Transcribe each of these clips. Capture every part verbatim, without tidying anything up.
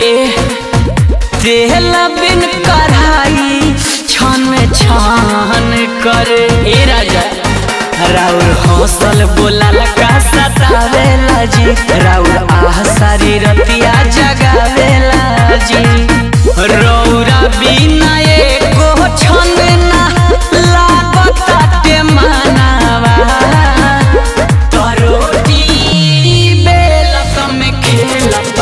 तेल बिन कढ़ाई छन छान करे। ए राजा राउर हौसल बोलाल का सतावेला जी, राउर आह सारी रतिया जगावेला जी। रौरा बिना एको छन ना लागताटे मानवा, रोटी बेलत में खेलत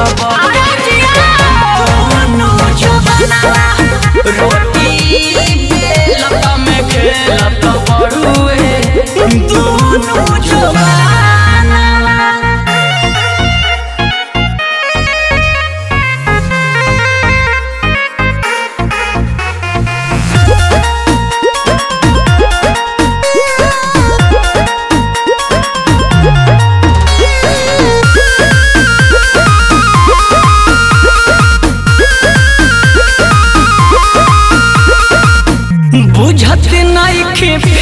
रोटी बेलत में खेलत बड़ुए दोनों जवानवा। बुझत नहीं